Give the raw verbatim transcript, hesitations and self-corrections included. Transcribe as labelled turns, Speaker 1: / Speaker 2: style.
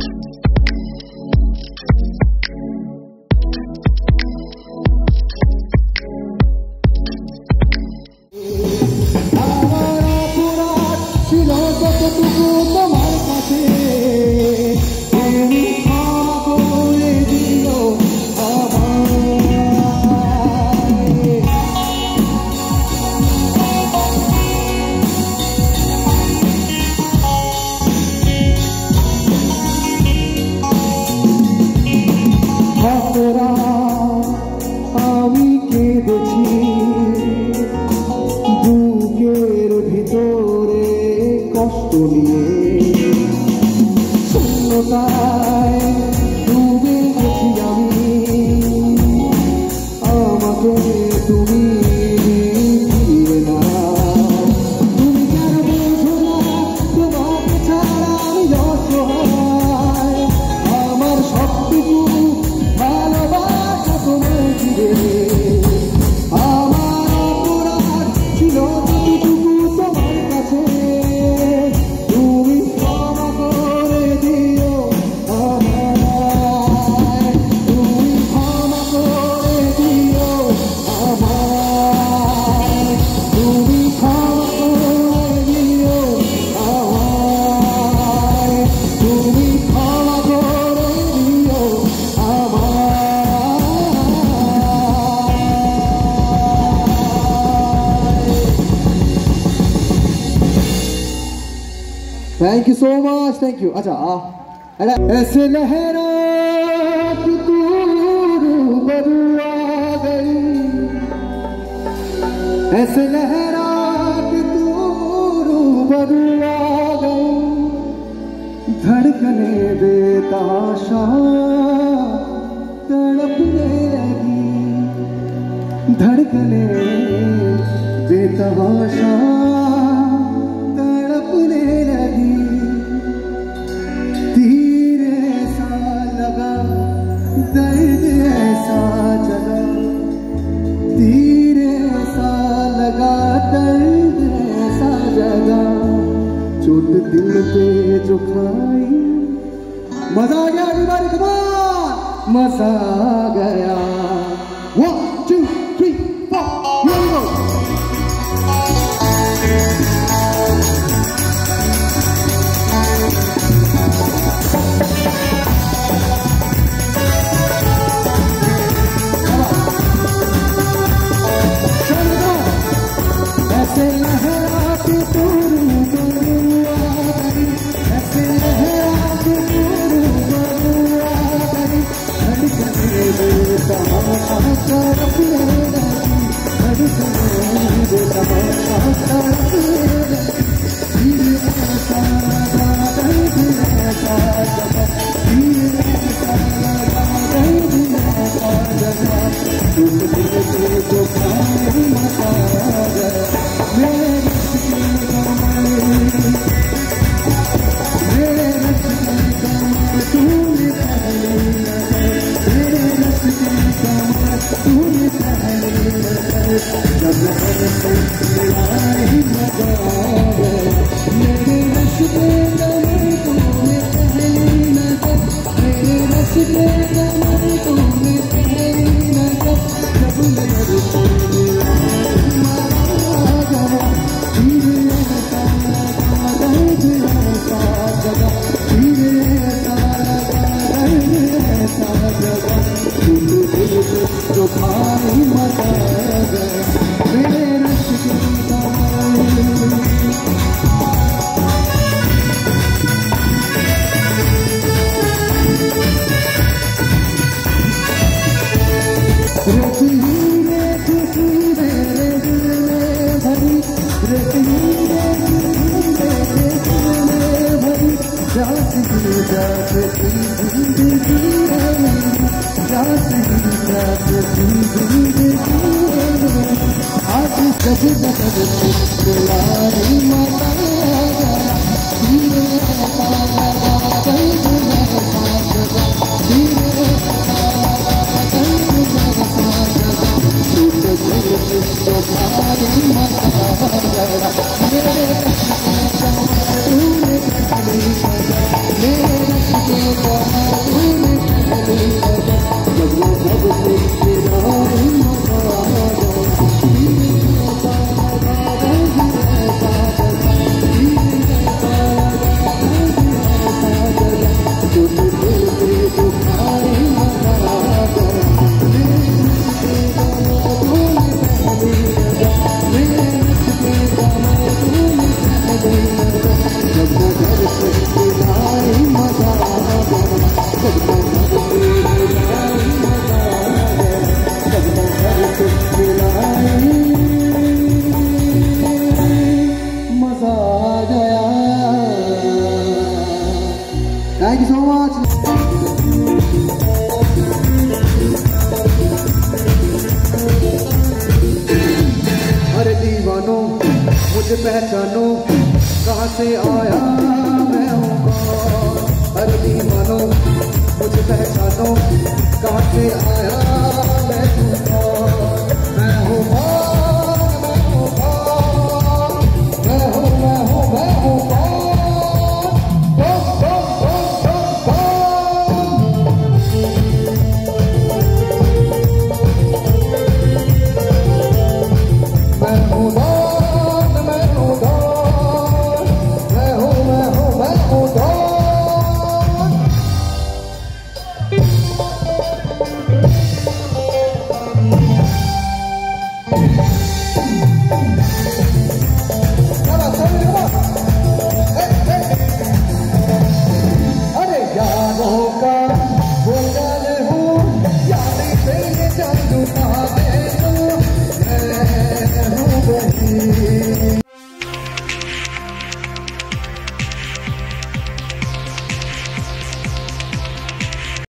Speaker 1: Thank you so much. Thank you. अच्छा आ ऐसे लहरा कि तू रूबरू आ गई, ऐसे लहरा कि तू रूबरू आ गई, धड़कने बेतहाशा तड़पने लगी, धड़कने बेतहाशा तड़पने लगी। तीर ऐसा लगा, दर्द ऐसा जगा, तीर ऐसा लगा, दर्द ऐसा जगा, चोट दिल पे जो खाई, मजा आ गया everybody, come on, मजा आ गया। One, two, three, four, here we go. ऐसे लहरा के तू रूबरू आ गई, ऐसे लहरा के तू रूबरू आ गई, धड़कने बेतहाशा तड़पने लगी, धड़कने बेतहाशा तड़पने लगी। तीर ऐसा लगा, दर्द ऐसा जगा, तीर ऐसा लगा, दर्द ऐसा जगा, चोट दिल पे जो खाई, मजा आ गया। मेरे रस के कमर, मेरे रस के कमर तूने पहली नजर, मेरे रस के कमर तूने पहली नजर, जब हमसे मिला ही मजा आ गया। मेरे रस के कमर तूने पहली नजर, मेरे रस के कमर तूने पहली नजर, जब नजर से मिला जो भाई मजा गया। मेरे रस की मेरे so much. अरे दीवानो मुझे पहचानो, कहाँ से आया मैं हूँ कौन। अरे दीवानो मुझे पहचानो, कहाँ से आया